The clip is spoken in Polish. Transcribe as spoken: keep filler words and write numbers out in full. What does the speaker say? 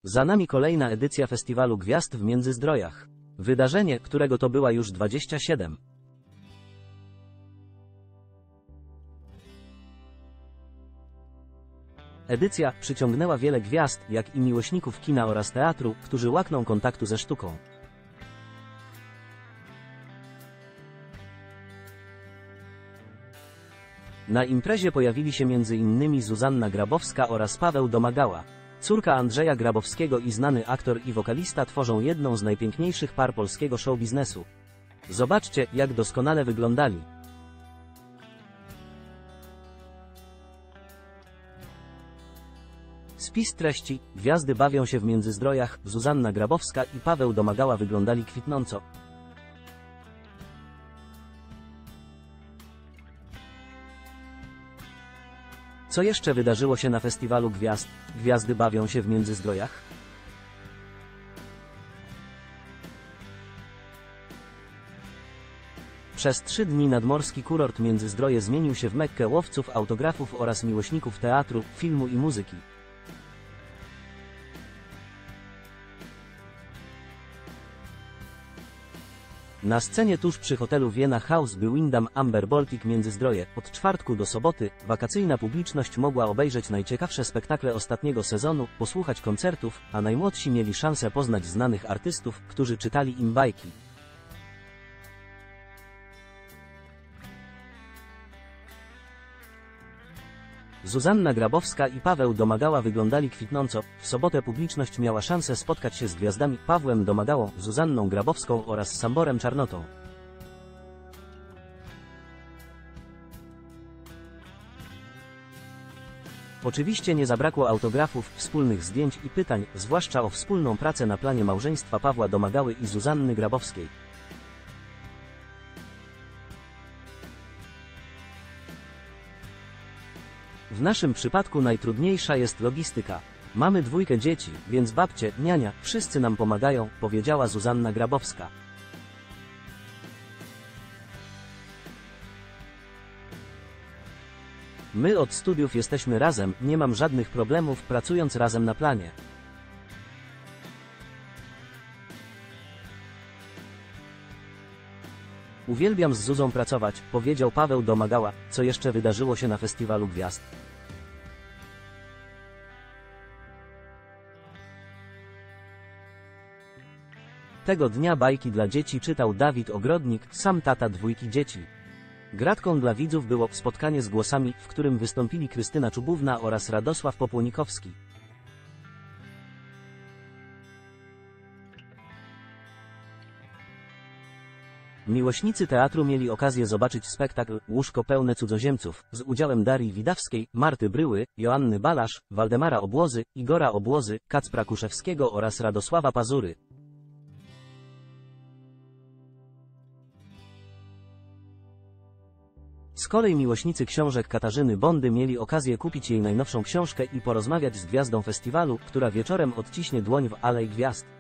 Za nami kolejna edycja Festiwalu Gwiazd w Międzyzdrojach. Wydarzenie, którego to była już dwadzieścia siedem. Edycja przyciągnęła wiele gwiazd, jak i miłośników kina oraz teatru, którzy łakną kontaktu ze sztuką. Na imprezie pojawili się między innymi Zuzanna Grabowska oraz Paweł Domagała. Córka Andrzeja Grabowskiego i znany aktor i wokalista tworzą jedną z najpiękniejszych par polskiego showbiznesu. Zobaczcie, jak doskonale wyglądali. Spis treści: gwiazdy bawią się w Międzyzdrojach, Zuzanna Grabowska i Paweł Domagała wyglądali kwitnąco. Co jeszcze wydarzyło się na Festiwalu Gwiazd? Gwiazdy bawią się w Międzyzdrojach? Przez trzy dni nadmorski kurort Międzyzdroje zmienił się w Mekkę łowców autografów oraz miłośników teatru, filmu i muzyki. Na scenie tuż przy hotelu Vienna House by Wyndham Amber Baltic Międzyzdroje. Od czwartku do soboty wakacyjna publiczność mogła obejrzeć najciekawsze spektakle ostatniego sezonu, posłuchać koncertów, a najmłodsi mieli szansę poznać znanych artystów, którzy czytali im bajki. Zuzanna Grabowska i Paweł Domagała wyglądali kwitnąco. W sobotę publiczność miała szansę spotkać się z gwiazdami Pawłem Domagałą, Zuzanną Grabowską oraz Samborem Czarnotą. Oczywiście nie zabrakło autografów, wspólnych zdjęć i pytań, zwłaszcza o wspólną pracę na planie małżeństwa Pawła Domagały i Zuzanny Grabowskiej. W naszym przypadku najtrudniejsza jest logistyka. Mamy dwójkę dzieci, więc babcie, niania, wszyscy nam pomagają, powiedziała Zuzanna Grabowska. My od studiów jesteśmy razem, nie mam żadnych problemów pracując razem na planie. Uwielbiam z Zuzą pracować, powiedział Paweł Domagała. Co jeszcze wydarzyło się na Festiwalu Gwiazd? Tego dnia bajki dla dzieci czytał Dawid Ogrodnik, sam tata dwójki dzieci. Gratką dla widzów było spotkanie z głosami, w którym wystąpili Krystyna Czubówna oraz Radosław Popłonikowski. Miłośnicy teatru mieli okazję zobaczyć spektakl Łóżko pełne cudzoziemców z udziałem Darii Widawskiej, Marty Bryły, Joanny Balasz, Waldemara Obłozy, Igora Obłozy, Kacpra Kuszewskiego oraz Radosława Pazury. Z kolei miłośnicy książek Katarzyny Bondy mieli okazję kupić jej najnowszą książkę i porozmawiać z gwiazdą festiwalu, która wieczorem odciśnie dłoń w Alei Gwiazd.